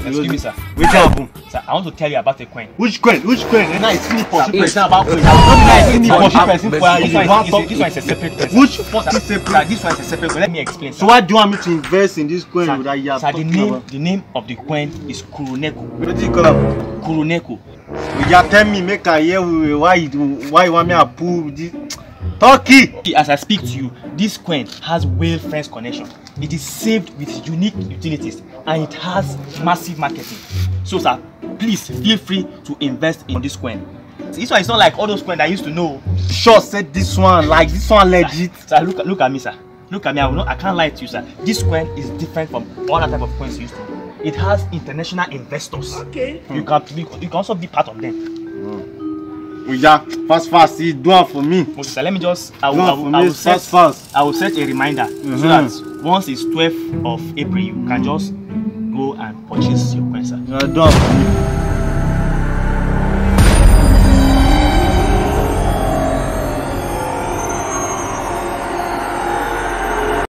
Excuse me, sir. Which happen? Sir, I want to tell you about a coin. Which coin? Which coin? Now it's me for It's not about coin. This one is a separate coin. Which fucking separate? This one is a separate coin. Let me explain. So why do you want me to invest in this coin that you have? Sir, the name of the coin is kuroneko. What do you call it? Kuroneko. You are telling me make I hear why you want me to pull this Turkey. As I speak to you, this coin has whale friends connection. It is saved with unique utilities and it has massive marketing. So sir, please feel free to invest in this coin. This one is not like all those coins I used to know. Sure said this one legit. Sir, look at me, sir. Look at me. I can't lie to you, sir. This coin is different from all other type of coins you used to know. It has international investors. Okay. You can also be part of them. Yeah, fast, see, do it for me. Okay, sir, let me just I will set a reminder so that once it's 12th of April, you can just go and purchase your coin, sir. Yeah, do it for me.